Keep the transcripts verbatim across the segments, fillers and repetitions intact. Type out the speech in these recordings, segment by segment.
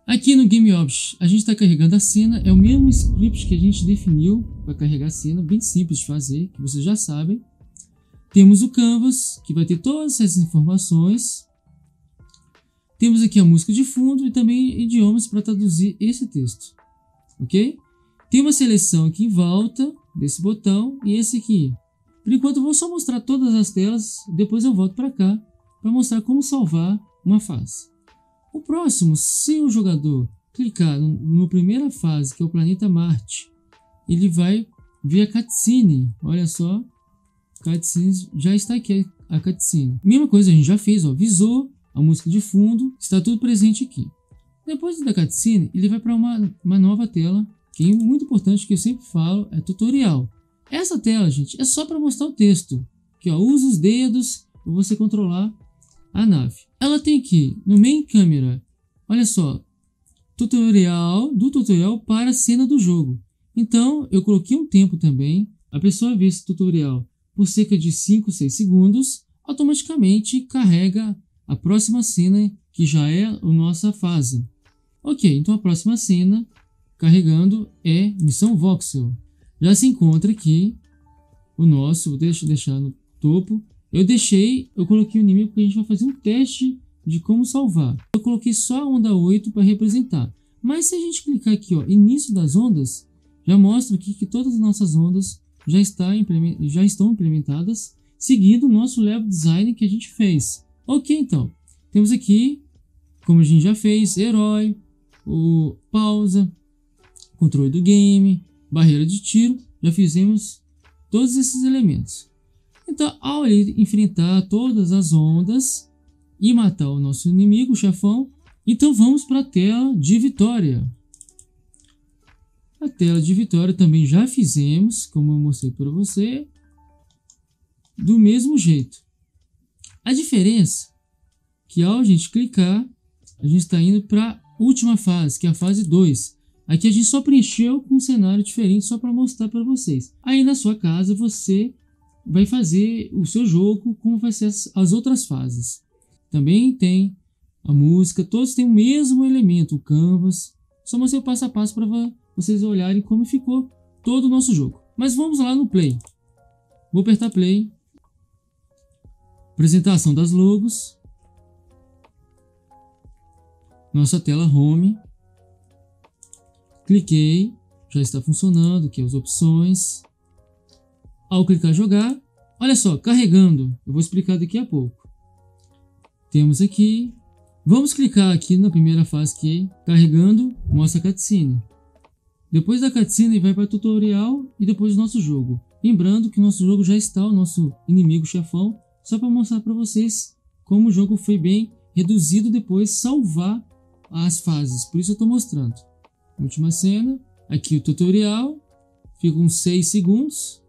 Aqui no GameObject, a gente está carregando a cena, é o mesmo script que a gente definiu para carregar a cena, bem simples de fazer, que vocês já sabem. Temos o Canvas, que vai ter todas essas informações. Temos aqui a música de fundo e também idiomas para traduzir esse texto, ok? Tem uma seleção aqui em volta desse botão e esse aqui. Por enquanto eu vou só mostrar todas as telas, depois eu volto para cá para mostrar como salvar uma fase. O próximo, se o jogador clicar na primeira fase, que é o planeta Marte, ele vai ver a cutscene. Olha só, cutscene, já está aqui a cutscene. Mesma coisa a gente já fez, ó, visou a música de fundo, está tudo presente aqui. Depois da cutscene, ele vai para uma, uma nova tela, que é muito importante, que eu sempre falo, é tutorial. Essa tela, gente, é só para mostrar o texto. Aqui, ó, usa os dedos para você controlar a nave. Ela tem aqui no main camera, olha só, tutorial, do tutorial para a cena do jogo. Então eu coloquei um tempo também, a pessoa vê esse tutorial por cerca de cinco, seis segundos, automaticamente carrega a próxima cena, que já é a nossa fase. Ok, então a próxima cena carregando é Missão Voxel. Já se encontra aqui o nosso, vou deixar no topo. Eu deixei, eu coloquei o inimigo porque a gente vai fazer um teste de como salvar. Eu coloquei só a onda oito para representar. Mas se a gente clicar aqui, ó, início das ondas, já mostra aqui que todas as nossas ondas já, está já estão implementadas, seguindo o nosso level design que a gente fez. Ok, então, temos aqui, como a gente já fez, herói, o pausa, controle do game, barreira de tiro, já fizemos todos esses elementos. Então, ao ele enfrentar todas as ondas e matar o nosso inimigo, o chefão, então vamos para a tela de vitória. A tela de vitória também já fizemos, como eu mostrei para você, do mesmo jeito. A diferença é que ao a gente clicar, a gente está indo para a última fase, que é a fase dois. Aqui a gente só preencheu com um cenário diferente só para mostrar para vocês. Aí na sua casa você vai fazer o seu jogo como vai ser as, as outras fases. Também tem a música, todos têm o mesmo elemento, o canvas. Só mostrei o passo a passo para vocês olharem como ficou todo o nosso jogo. Mas vamos lá no play. Vou apertar play. Apresentação das logos. Nossa tela home. Cliquei, já está funcionando, aqui as opções. Ao clicar jogar, olha só, carregando, eu vou explicar daqui a pouco. Temos aqui, vamos clicar aqui na primeira fase que é carregando, mostra a cutscene. Depois da cutscene vai para tutorial e depois o nosso jogo. Lembrando que o nosso jogo já está, o nosso inimigo chefão, só para mostrar para vocês como o jogo foi bem reduzido depois salvar as fases, por isso eu estou mostrando. Última cena, aqui o tutorial, fica uns seis segundos.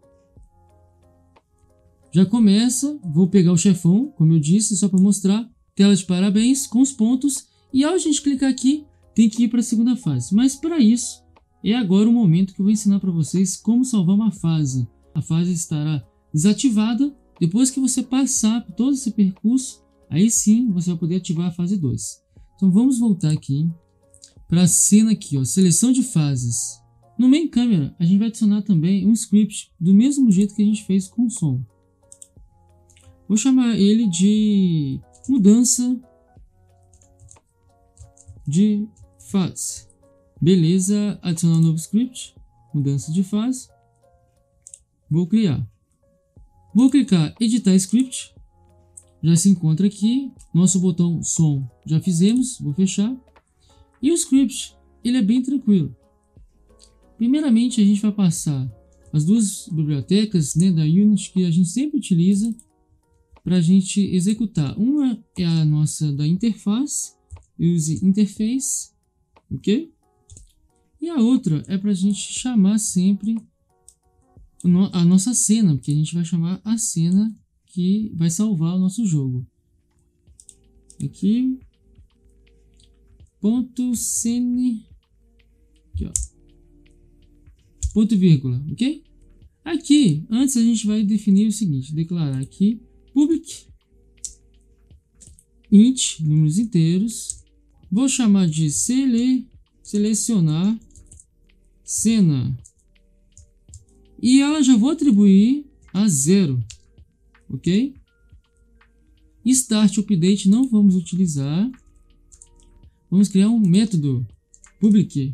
Já começa, vou pegar o chefão, como eu disse, só para mostrar. Tela de parabéns com os pontos. E ao a gente clicar aqui, tem que ir para a segunda fase. Mas para isso, é agora o momento que eu vou ensinar para vocês como salvar uma fase. A fase estará desativada. Depois que você passar por todo esse percurso, aí sim você vai poder ativar a fase dois. Então vamos voltar aqui para a cena aqui, ó, seleção de fases. No main camera, a gente vai adicionar também um script do mesmo jeito que a gente fez com o som. Vou chamar ele de mudança de fase. Beleza, adicionar um novo script, mudança de fase. Vou criar. Vou clicar editar script. Já se encontra aqui, nosso botão som já fizemos, vou fechar. E o script, ele é bem tranquilo. Primeiramente a gente vai passar as duas bibliotecas, né, da Unity que a gente sempre utiliza para a gente executar. Uma é a nossa da interface, use interface, ok? E a outra é para a gente chamar sempre a nossa cena, porque a gente vai chamar a cena que vai salvar o nosso jogo. Aqui, ponto scene, aqui ó, ponto vírgula, ok? Aqui, antes a gente vai definir o seguinte, declarar aqui public int, números inteiros, Vou chamar de sele, selecionar cena. E ela já vou atribuir a zero. Ok? Start update não vamos utilizar. Vamos criar um método public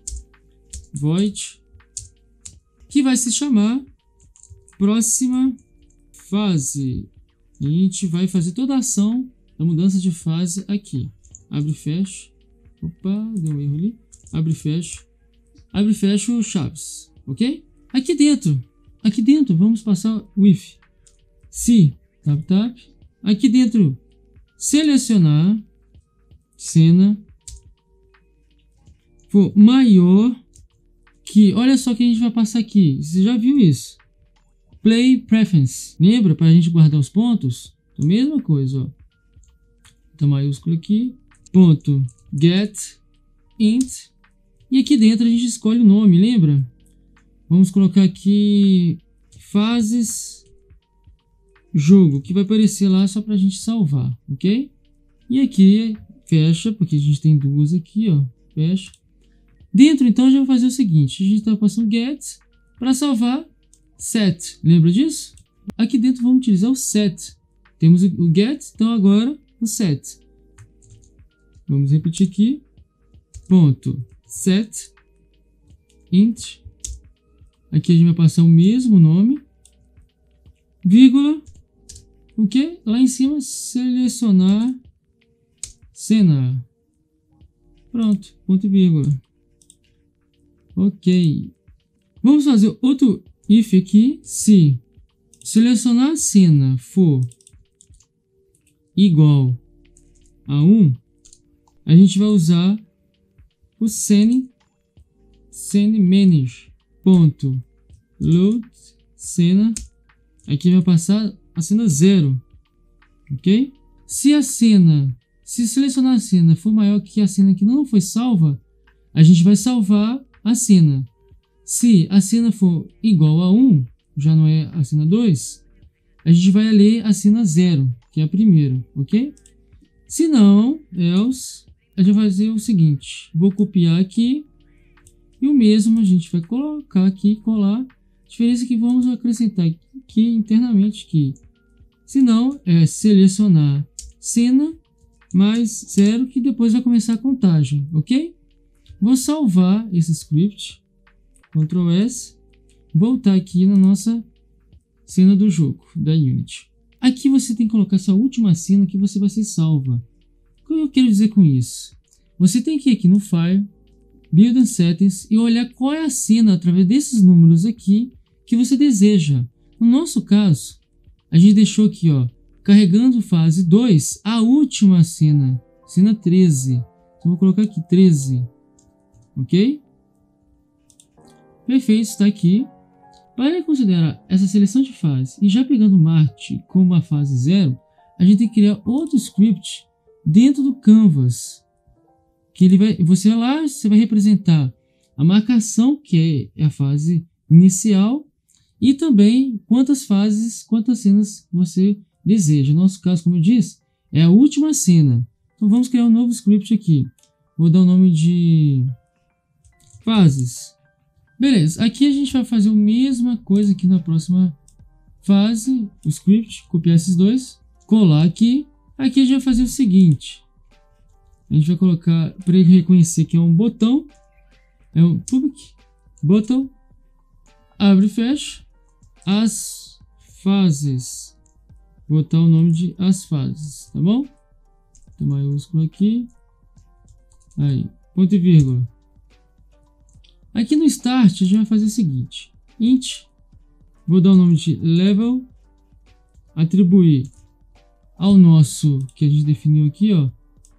void que vai se chamar próxima fase. E a gente vai fazer toda a ação da mudança de fase aqui. Abre e fecha. Opa, deu um erro ali. Abre e fecha. Abre e fecha o chaves. Ok? Aqui dentro. Aqui dentro vamos passar o if. Se tap tap. Aqui dentro selecionar cena for maior que, olha só que a gente vai passar aqui, você já viu isso, play preference, lembra, para a gente guardar os pontos, a mesma coisa, ó, então maiúsculo aqui, ponto get int, e aqui dentro a gente escolhe o nome, lembra, vamos colocar aqui fases jogo, que vai aparecer lá só para a gente salvar, ok? E aqui fecha, porque a gente tem duas aqui, ó, fecha. Dentro, então, a gente vai fazer o seguinte, a gente está passando get para salvar set, lembra disso? Aqui dentro vamos utilizar o set, temos o get, então agora o set. Vamos repetir aqui, ponto set int, aqui a gente vai passar o mesmo nome, vírgula, o que? Lá em cima, selecionar cena. Pronto, ponto e vírgula. Ok. Vamos fazer outro if aqui. Se selecionar cena for igual a um, a gente vai usar o scene, scene manage, ponto load cena. Aqui vai passar a cena zero, ok? Se a cena, se selecionar a cena for maior que a cena que não foi salva, a gente vai salvar a cena. Se a cena for igual a um, já não é a cena dois, a gente vai ler a cena zero, que é a primeira, ok? Se não, else, a gente vai fazer o seguinte, vou copiar aqui, e o mesmo a gente vai colocar aqui, colar. A diferença é que vamos acrescentar aqui internamente que, se não, é selecionar cena mais zero, que depois vai começar a contagem, ok? Vou salvar esse script, control S, voltar aqui na nossa cena do jogo, da Unity. Aqui você tem que colocar essa última cena que você vai ser salva. O que eu quero dizer com isso? Você tem que ir aqui no File, Build and Settings e olhar qual é a cena através desses números aqui que você deseja. No nosso caso, a gente deixou aqui, ó, carregando fase dois, a última cena, cena treze. Então vou colocar aqui treze, ok? Perfeito, está aqui. Para considerar essa seleção de fase e já pegando Marte como a fase zero, a gente tem que criar outro script dentro do Canvas. Que ele vai, você lá você vai representar a marcação, que é a fase inicial, e também quantas fases, quantas cenas você deseja. No nosso caso, como eu disse, é a última cena. Então vamos criar um novo script aqui. Vou dar o nome de fases. Beleza, aqui a gente vai fazer a mesma coisa aqui na próxima fase, o script, copiar esses dois, colar aqui. Aqui a gente vai fazer o seguinte, a gente vai colocar, para ele reconhecer que é um botão, é um public, botão, abre e fecha, as fases, vou botar o nome de as fases, tá bom? Tem maiúsculo aqui, aí, ponto e vírgula. Aqui no start a gente vai fazer o seguinte, int, vou dar o nome de level, atribuir ao nosso que a gente definiu aqui, ó,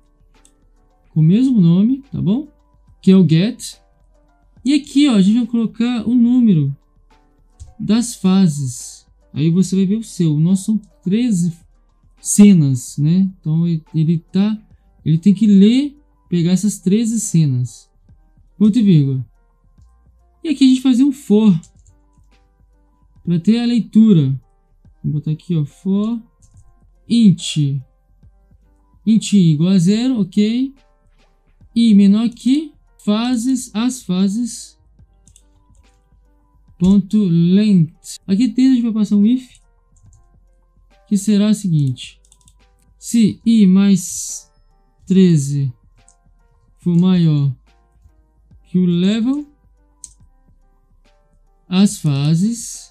com o mesmo nome, tá bom? Que é o get. E aqui, ó, a gente vai colocar o número das fases. Aí você vai ver o seu. O nosso são treze cenas, né? Então ele tá, ele tem que ler, pegar essas treze cenas. Ponto e vírgula. E aqui a gente fazer um for para ter a leitura. Vou botar aqui, ó, for int int igual a zero, ok? i menor que fases, as fases, ponto length. Aqui dentro a gente vai passar um if, que será o seguinte: se i mais treze for maior que o level, as fases,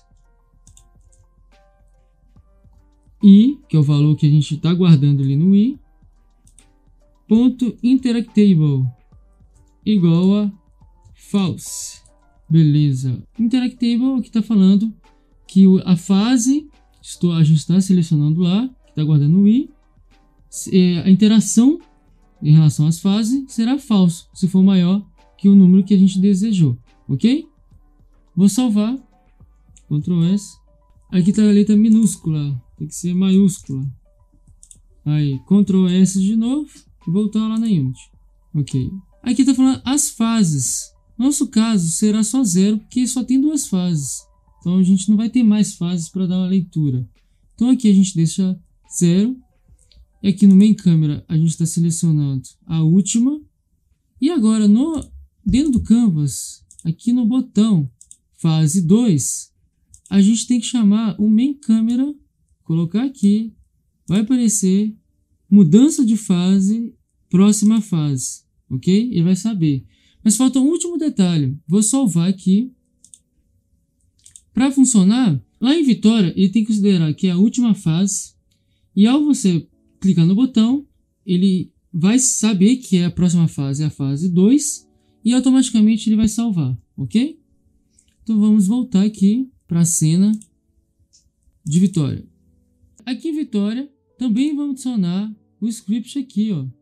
i, que é o valor que a gente está guardando ali no i, ponto interactable igual a false. Beleza. Interactable aqui está falando que a fase, estou, a gente está selecionando lá, que está guardando o i, a interação em relação às fases será falso, se for maior que o número que a gente desejou, ok? Vou salvar, control S, aqui está a letra minúscula, tem que ser maiúscula, aí control S de novo e voltar lá na Unity, ok? Aqui está falando as fases, nosso caso será só zero, porque só tem duas fases, então a gente não vai ter mais fases para dar uma leitura, então aqui a gente deixa zero. E aqui no main camera a gente está selecionando a última. E agora no, dentro do canvas, aqui no botão fase dois, a gente tem que chamar o main camera, colocar aqui, vai aparecer mudança de fase, próxima fase, ok? Ele vai saber. Mas falta um último detalhe, vou salvar aqui. Para funcionar, lá em Vitória ele tem que considerar que é a última fase, e ao você clicar no botão, ele vai saber que é a próxima fase, é a fase dois, e automaticamente ele vai salvar, ok? Então vamos voltar aqui para a cena de Vitória. Aqui em Vitória também vamos adicionar o script aqui, ó,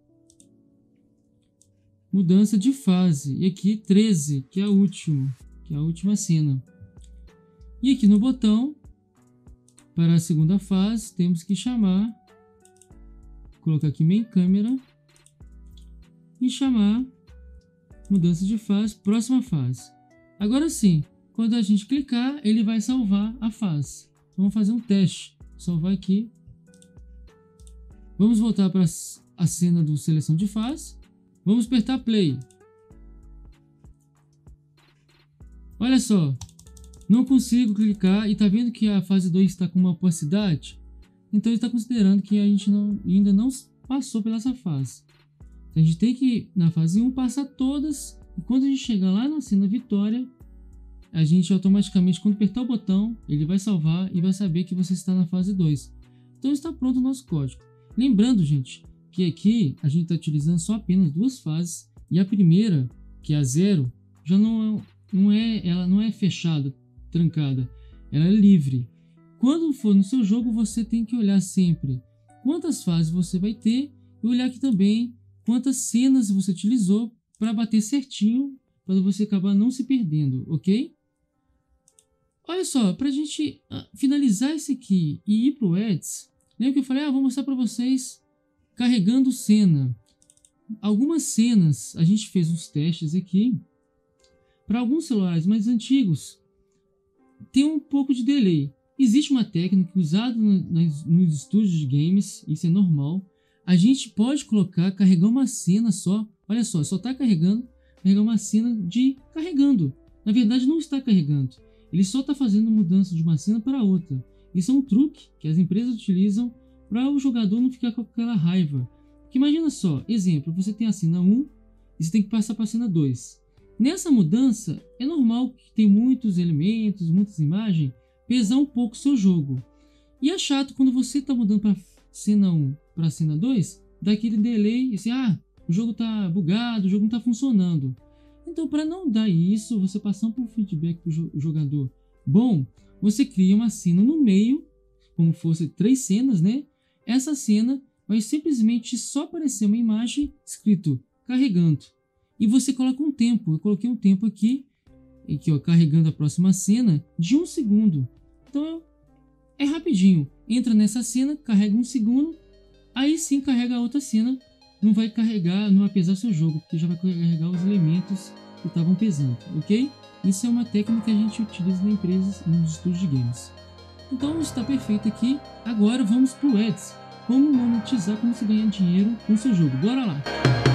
mudança de fase, e aqui treze, que é a última, que é a última cena. E aqui no botão, para a segunda fase, temos que chamar, colocar aqui main câmera e chamar mudança de fase, próxima fase. Agora sim, quando a gente clicar, ele vai salvar a fase. Então, vamos fazer um teste. Salvar aqui. Vamos voltar para a cena do seleção de fase. Vamos apertar play. Olha só, não consigo clicar e tá vendo que a fase dois está com uma opacidade? Então ele está considerando que a gente não, ainda não passou pela essa fase. Então a gente tem que, na fase um, passar todas. E quando a gente chegar lá na cena Vitória, a gente automaticamente, quando apertar o botão, ele vai salvar e vai saber que você está na fase dois. Então está pronto o nosso código. Lembrando, gente, que aqui a gente está utilizando só apenas duas fases. E a primeira, que é a zero, já não é, não é, ela não é fechada, trancada. Ela é livre. Quando for no seu jogo, você tem que olhar sempre quantas fases você vai ter e olhar aqui também quantas cenas você utilizou para bater certinho, para você acabar não se perdendo, ok? Olha só, para a gente finalizar esse aqui e ir para o Ads, lembra que eu falei, ah, vou mostrar para vocês carregando cena. Algumas cenas, a gente fez uns testes aqui, para alguns celulares mais antigos, tem um pouco de delay. Existe uma técnica usada nos, nos estúdios de games, isso é normal. A gente pode colocar, carregar uma cena só, olha só, só está carregando, carregar uma cena de carregando. Na verdade não está carregando, ele só está fazendo mudança de uma cena para outra. Isso é um truque que as empresas utilizam para o jogador não ficar com aquela raiva. Porque imagina só, exemplo, você tem a cena um e você tem que passar para a cena dois. Nessa mudança, é normal que tem muitos elementos, muitas imagens, pesar um pouco o seu jogo. E é chato quando você está mudando para cena um para cena dois, dá aquele delay e assim, ah, o jogo está bugado, o jogo não está funcionando. Então, para não dar isso, você passar por feedback para o jogador bom, você cria uma cena no meio, como fosse três cenas, né? Essa cena vai simplesmente só aparecer uma imagem escrito carregando. E você coloca um tempo. Eu coloquei um tempo aqui, aqui ó, carregando a próxima cena de um segundo. Então é rapidinho. Entra nessa cena, carrega um segundo, aí sim carrega a outra cena. Não vai carregar, não vai pesar seu jogo, porque já vai carregar os elementos que estavam pesando, ok? Isso é uma técnica que a gente utiliza na empresa, nos estúdios de games. Então está perfeito aqui. Agora vamos para o Ads. Como monetizar, como você ganhar dinheiro com seu jogo. Bora lá!